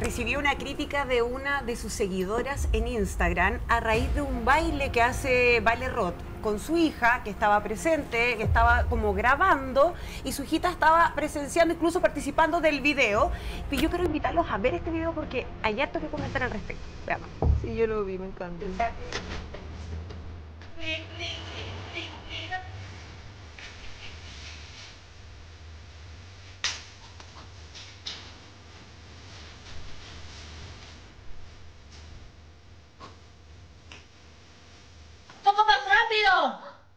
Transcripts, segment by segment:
recibió una crítica de una de sus seguidoras en Instagram a raíz de un baile que hace Vale Roth con su hija, que estaba presente, que estaba como grabando, y su hijita estaba presenciando, incluso participando del video. Y yo quiero invitarlos a ver este video porque hay harto que comentar al respecto. Veamos. Sí, yo lo vi, me encanta. ¡Poco más rápido!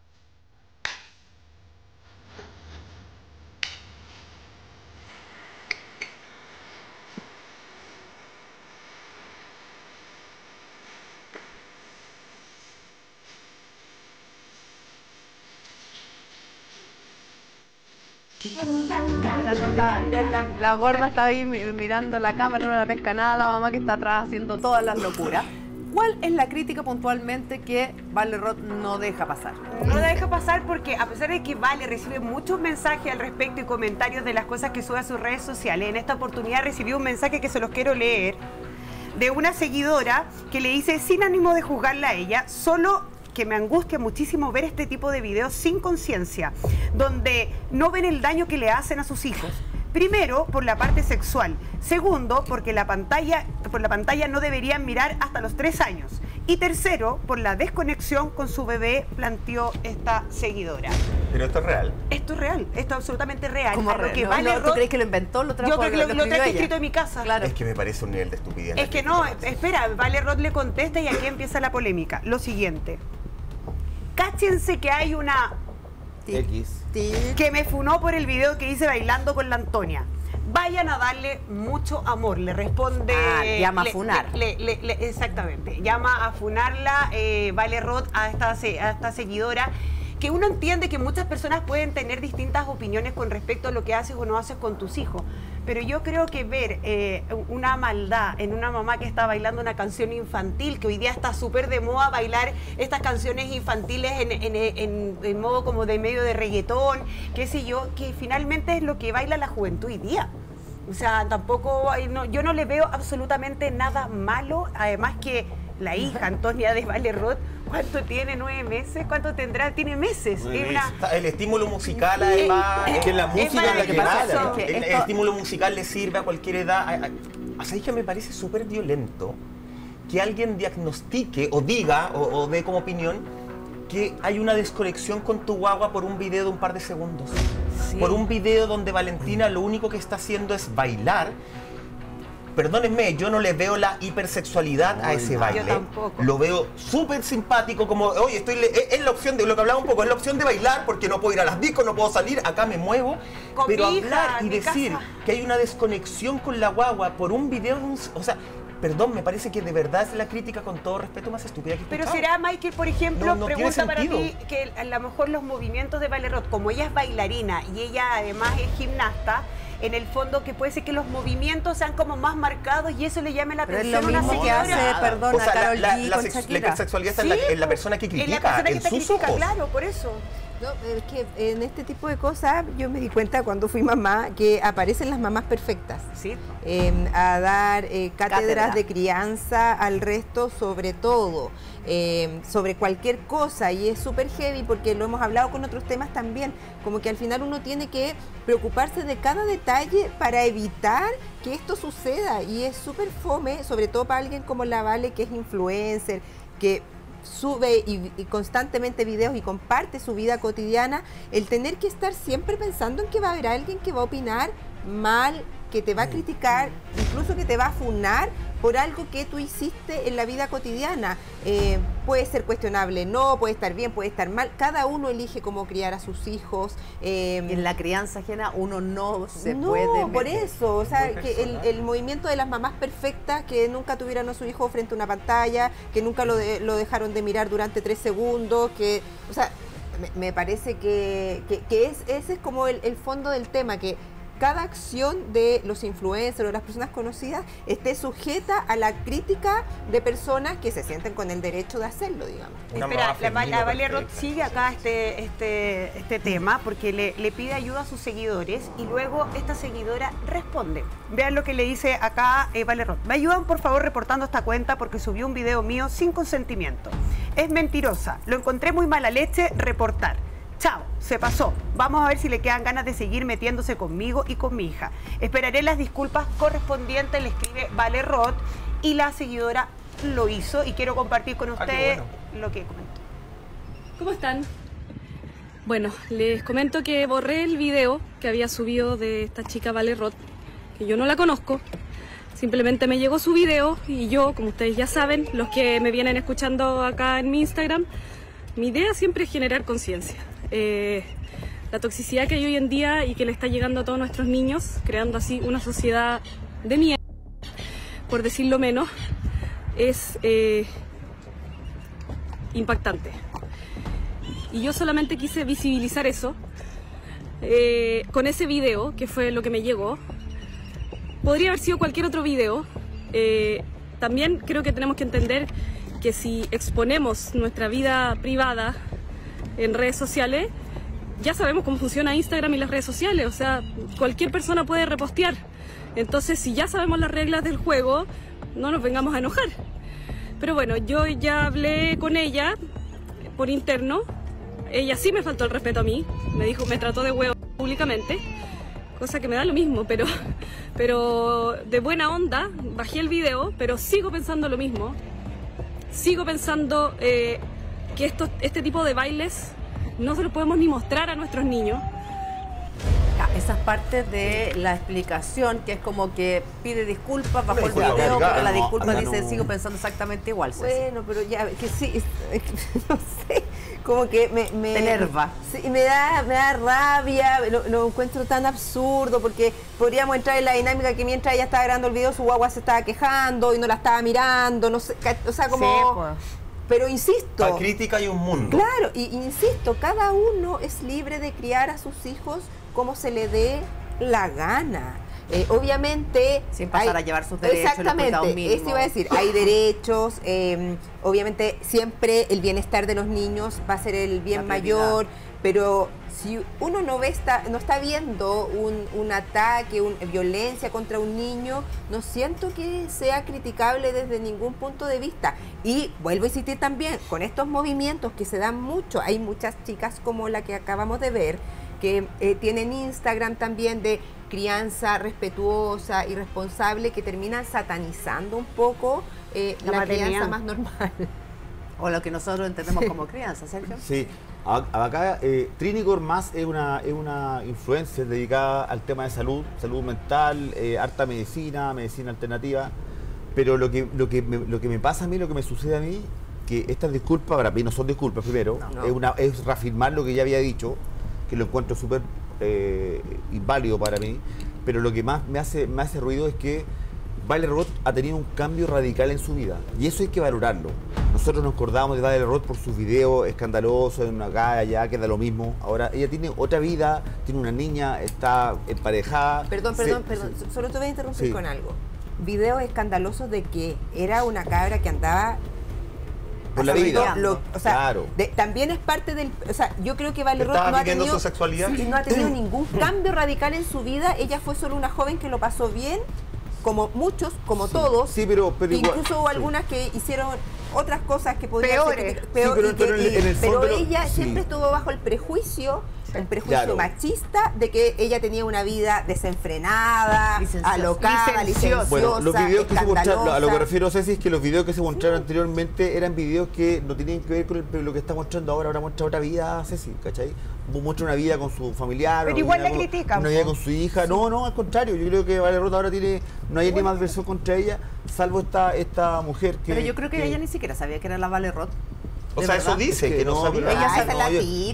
La gorda está ahí mirando la cámara, no la pesca nada, la mamá que está atrás haciendo todas las locuras. ¿Cuál es la crítica puntualmente que Vale Roth no deja pasar? No la deja pasar porque a pesar de que Vale recibe muchos mensajes al respecto y comentarios de las cosas que sube a sus redes sociales, en esta oportunidad recibió un mensaje que se los quiero leer de una seguidora que le dice, sin ánimo de juzgarla a ella, solo que me angustia muchísimo ver este tipo de videos sin conciencia, donde no ven el daño que le hacen a sus hijos. Primero, por la parte sexual. Segundo, porque por la pantalla no deberían mirar hasta los 3 años. Y tercero, por la desconexión con su bebé, planteó esta seguidora. ¿Pero esto es real? Esto es real, esto es absolutamente real. ¿Cómo A lo que no, Vale ¿tú Roth, crees que lo inventó? ¿Lo trajo? yo creo que lo escribió traje ella? escrito en mi casa. Claro. Es que me parece un nivel de estupidez. Es que no, espera, Vale Roth le contesta y aquí empieza la polémica. Lo siguiente. Cáchense que hay una X. que me funó por el video que hice bailando con la Antonia. Vayan a darle mucho amor, le responde... llama a funar. Exactamente, llama a funarla Vale Roth a esta seguidora, que uno entiende que muchas personas pueden tener distintas opiniones con respecto a lo que haces o no haces con tus hijos, pero yo creo que ver una maldad en una mamá que está bailando una canción infantil, que hoy día está súper de moda bailar estas canciones infantiles en modo como de medio de reggaetón, qué sé yo, que finalmente es lo que baila la juventud hoy día. O sea, tampoco, yo no le veo absolutamente nada malo, además que la hija Antonia de Vale Roth, ¿cuánto tiene? ¿9 meses? ¿Cuánto tendrá? Tiene meses. El estímulo musical, además, es que la música es la que pasa. el estímulo musical le sirve a cualquier edad. Así que me parece súper violento que alguien diagnostique o diga o dé como opinión que hay una desconexión con tu guagua por un video de un par de segundos. Sí. Por un video donde Valentina lo único que está haciendo es bailar. Perdónenme, yo no le veo la hipersexualidad a ese baile. Yo tampoco. Lo veo súper simpático, como, oye, es la opción de lo que hablaba un poco, es la opción de bailar porque no puedo ir a las discos, no puedo salir, acá me muevo. Con pero mi hablar hija, y decir casa. que hay una desconexión con la guagua por un video, o sea, perdón, me parece que de verdad es la crítica con todo respeto más estúpida que he escuchado. Pero será, Michael, por ejemplo, no pregunta para tiene ti, sentido. que a lo mejor los movimientos de Vale Roth, como ella es bailarina y ella además es gimnasta, en el fondo que puede ser que los movimientos sean como más marcados y eso le llame la Pero es atención lo a una mismo que seguidora. hace, perdona, O sea, Karol G la con Shakira. hipersexualidad está Sí, en la persona que En la critica, persona que en te sus critica, ojos. claro, por eso. No, es que en este tipo de cosas yo me di cuenta cuando fui mamá que aparecen las mamás perfectas Sí. a dar Cátedra. cátedras de crianza al resto, sobre todo, sobre cualquier cosa, y es súper heavy porque lo hemos hablado con otros temas también, como que al final uno tiene que preocuparse de cada detalle para evitar que esto suceda, y es súper fome, sobre todo para alguien como la Vale, que es influencer, que sube y constantemente videos y comparte su vida cotidiana, el tener que estar siempre pensando en que va a haber alguien que va a opinar mal, que te va a criticar, incluso que te va a funar por algo que tú hiciste en la vida cotidiana. Puede ser cuestionable, no, puede estar bien, puede estar mal. Cada uno elige cómo criar a sus hijos. En la crianza ajena uno no se No, puede por meter. eso, o sea, que el movimiento de las mamás perfectas que nunca tuvieron a su hijo frente a una pantalla, que nunca lo dejaron de mirar durante 3 segundos, que, o sea, me parece que ese es como el fondo del tema, que cada acción de los influencers o de las personas conocidas esté sujeta a la crítica de personas que se sienten con el derecho de hacerlo, digamos. Espera, la Vale Roth sigue acá este tema porque le pide ayuda a sus seguidores y luego esta seguidora responde. Vean lo que le dice acá Vale Roth. Me ayudan por favor reportando esta cuenta porque subió un video mío sin consentimiento. Es mentirosa, lo encontré muy mala leche, reportar. Chao, se pasó. Vamos a ver si le quedan ganas de seguir metiéndose conmigo y con mi hija. Esperaré las disculpas correspondientes, le escribe Vale Roth, y la seguidora lo hizo y quiero compartir con ustedes lo que comentó. ¿Cómo están? Bueno, les comento que borré el video que había subido de esta chica Vale Roth, que yo no la conozco. Simplemente me llegó su video y yo, como ustedes ya saben, los que me vienen escuchando acá en mi Instagram, mi idea siempre es generar conciencia. La toxicidad que hay hoy en día y que le está llegando a todos nuestros niños, creando así una sociedad de mierda, por decirlo menos, es impactante. Y yo solamente quise visibilizar eso con ese video, que fue lo que me llegó. Podría haber sido cualquier otro video. También creo que tenemos que entender que si exponemos nuestra vida privada en redes sociales, ya sabemos cómo funciona Instagram y las redes sociales, o sea, cualquier persona puede repostear. Entonces, si ya sabemos las reglas del juego, no nos vengamos a enojar. Pero bueno, yo ya hablé con ella por interno. Ella sí me faltó el respeto a mí, me trató de huevo públicamente, cosa que me da lo mismo, pero de buena onda bajé el video, pero sigo pensando lo mismo. Sigo pensando que este tipo de bailes no se los podemos ni mostrar a nuestros niños. Esas partes de la explicación, que es como que pide disculpas bajo el video, pero la disculpa dice, sigo pensando exactamente igual. Bueno, pero ya, que sí, no sé, como que me te enerva. Sí, me da rabia, lo encuentro tan absurdo, porque podríamos entrar en la dinámica que mientras ella estaba grabando el video, su guagua se estaba quejando y no la estaba mirando, no sé, o sea, como... Sí, pues. Pero insisto... La crítica y un mundo. Claro, y insisto, cada uno es libre de criar a sus hijos como se le dé la gana. Obviamente... Sin pasar a llevar sus derechos. Exactamente, eso iba a decir, hay derechos, obviamente siempre el bienestar de los niños va a ser el bien mayor, pero si uno no está viendo un ataque, una violencia contra un niño, no siento que sea criticable desde ningún punto de vista. Y vuelvo a insistir también, con estos movimientos que se dan mucho, hay muchas chicas como la que acabamos de ver, que tienen Instagram también de crianza respetuosa y responsable, que terminan satanizando un poco la crianza más normal. O lo que nosotros entendemos como crianza, Sergio. Sí, acá Trini Gormaz es una influencer dedicada al tema de salud mental, harta medicina alternativa, pero lo que me pasa a mí, lo que me sucede a mí, que estas disculpas, para mí no son disculpas primero, es reafirmar lo que ya había dicho, que lo encuentro súper inválido para mí, pero lo que más me hace ruido es que Vale Roth ha tenido un cambio radical en su vida y eso hay que valorarlo. Nosotros nos acordamos de Vale Roth por sus videos escandalosos en una calle, allá, que da lo mismo. Ahora ella tiene otra vida, tiene una niña, está emparejada. Perdón, solo te voy a interrumpir con algo. Videos escandalosos de que era una cabra que andaba... Por la vida. O sea, claro. También es parte del... O sea, yo creo que Vale Roth no ha tenido su sexualidad. Sí, no ha tenido ningún cambio radical en su vida. Ella fue solo una joven que lo pasó bien, como muchos, como todos. Sí, pero incluso hubo algunas que hicieron otras cosas que podrían ser pero ella siempre estuvo bajo el prejuicio machista de que ella tenía una vida desenfrenada, alocada, licenciosa. Bueno, los videos que se mostraron, a lo que refiero, Ceci, es que los videos que se mostraron anteriormente eran videos que no tenían que ver con lo que está mostrando ahora muestra otra vida, Ceci, ¿cachai? Muestra una vida con su familiar, pero igual la critican. Una vida con su hija. No, al contrario, yo creo que Vale Roth ahora no hay ni más versión contra ella, salvo esta mujer que... Pero yo creo que ella ni siquiera sabía que era la Vale Roth. O sea, eso dice, que no sabía. Ella es la típica,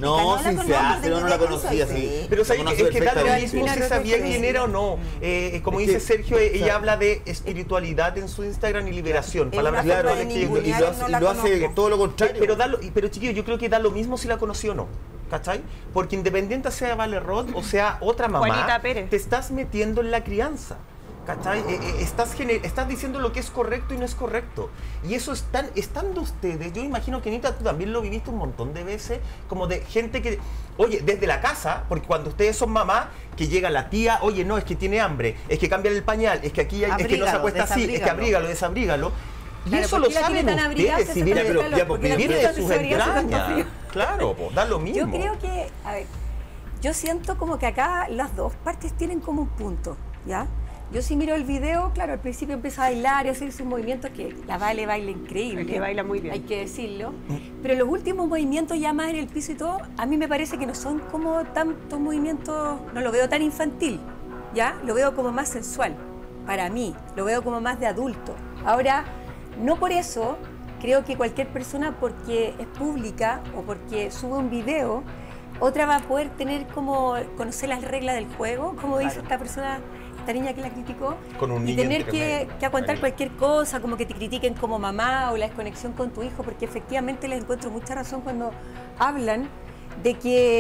no la conocía, sí. Pero es que da lo mismo si sabía quién era o no. Como dice Sergio, ella habla de espiritualidad en su Instagram y liberación. Palabras y lo hace todo lo contrario. Pero chiquillos, yo creo que da lo mismo si la conoció o no. ¿cachai? Porque independiente sea Vale Rod o sea otra mamá, Juanita Pérez, te estás metiendo en la crianza. ¿Cachai? Estás diciendo lo que es correcto y no es correcto. Y eso estando ustedes, yo imagino que Anita, tú también lo viviste un montón de veces, como de gente que, oye, desde la casa, porque cuando ustedes son mamás, que llega la tía, oye, no, es que tiene hambre, es que cambia el pañal, es que aquí hay, es que no se acuesta así, es que abrígalo, desabrígalo. Y Claro, eso ¿por lo qué la saben tiene tan abrigada? ustedes, si Se viene, saca el calor, porque la viene tiene de sus tan abrigada, se entrañas. siente frío. Claro, da lo mismo. Yo creo que, a ver, yo siento como que acá las dos partes tienen como un punto, ¿ya? Yo sí miro el video, claro, al principio empieza a bailar y a hacer sus movimientos, que la Vale baila increíble. Es que baila muy bien. Hay que decirlo. Pero los últimos movimientos ya más en el piso y todo, a mí me parece que no son como tantos movimientos, no lo veo tan infantil, ¿ya? Lo veo como más sensual, para mí, lo veo como más de adulto. Ahora, no por eso creo que cualquier persona, porque es pública o porque sube un video, otra va a poder tener como, conocer las reglas del juego, como dice esta persona, esta niña que la criticó, Con un y niño tener entre que medio. aguantar cualquier cosa, como que te critiquen como mamá o la desconexión con tu hijo, porque efectivamente les encuentro mucha razón cuando hablan de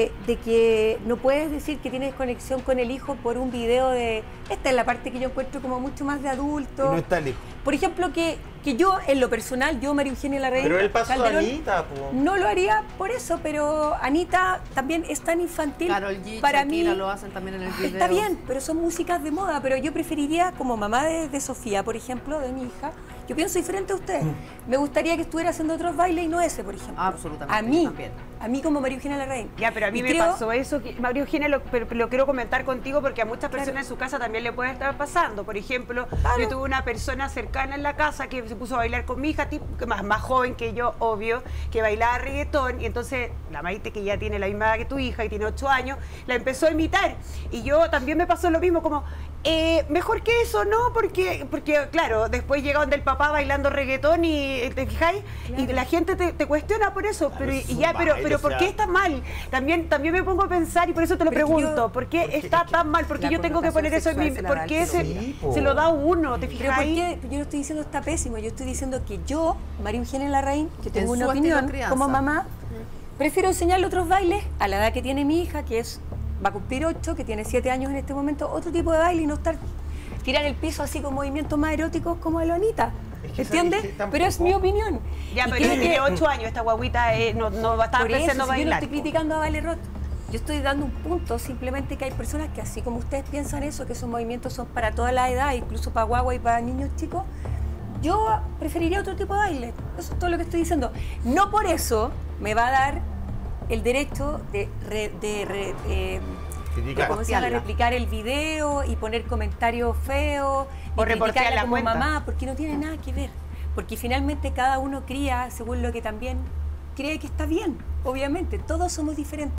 que no puedes decir que tienes conexión con el hijo por un video de... Esta es la parte que yo encuentro como mucho más de Y adulto. no está el hijo. Por ejemplo, que yo, en lo personal, yo, María Eugenia Larraín Pero el paso de Calderón, Anita, po. no lo haría por eso, pero Anita también es tan infantil. Karol G, para mí Shakira lo hacen también en el video. está bien, pero son músicas de moda. Pero yo preferiría, como mamá de Sofía, por ejemplo, de mi hija, yo pienso diferente a ustedes. Me gustaría que estuviera haciendo otros bailes y no ese, por ejemplo. Absolutamente, A mí, yo también. a mí como María Eugenia Larraín. Ya, pero a mí Y me creo- pasó eso, María Eugenia, pero lo quiero comentar contigo porque a muchas personas en su casa también le puede estar pasando. Por ejemplo, yo tuve una persona cercana en la casa que se puso a bailar con mi hija, que más joven que yo, obvio, que bailaba reggaetón, y entonces la Maite, que ya tiene la misma edad que tu hija y tiene 8 años, la empezó a imitar. Y yo también me pasó lo mismo, como, mejor que eso, ¿no? Porque claro, después llega donde el papá bailando reggaetón y, ¿te fijáis? Y la gente te cuestiona por eso, pero, es y un ya, pero baile, ¿por o qué sea. está mal? También me pongo a pensar y por eso te lo Pero es que pregunto, yo- ¿por qué está tan mal? ¿Por qué La yo tengo que poner eso en mi... connotación sexual ¿Por se qué la da el Sí, po. se lo da uno? ¿Te Pero ¿por fijáis? qué? Yo no estoy diciendo está pésimo, yo estoy diciendo que yo, María Eugenia Larraín, que tengo En una su estilo de opinión crianza. como mamá, prefiero enseñarle otros bailes a la edad que tiene mi hija, que va a cumplir 8, que tiene 7 años en este momento, otro tipo de baile y no estar tirar el piso así con movimientos más eróticos como de Lonita. Es que ¿Entiendes? es que Pero es mi opinión. Ya, Y pero creo tiene que- 8 años, esta guaguita no va a estar por eso, pensando si yo no bailar. estoy criticando a Vale Roth, yo estoy dando un punto, simplemente que hay personas que así como ustedes piensan eso, que esos movimientos son para toda la edad, incluso para guagua y para niños chicos, yo preferiría otro tipo de baile. Eso es todo lo que estoy diciendo. No por eso me va a dar el derecho de Criticar. ¿cómo se llama? Replicar el video y poner comentarios feos O y reportear criticarla la como cuenta. mamá, porque no tiene nada que ver. Porque finalmente cada uno cría según lo que también cree que está bien. Obviamente, todos somos diferentes.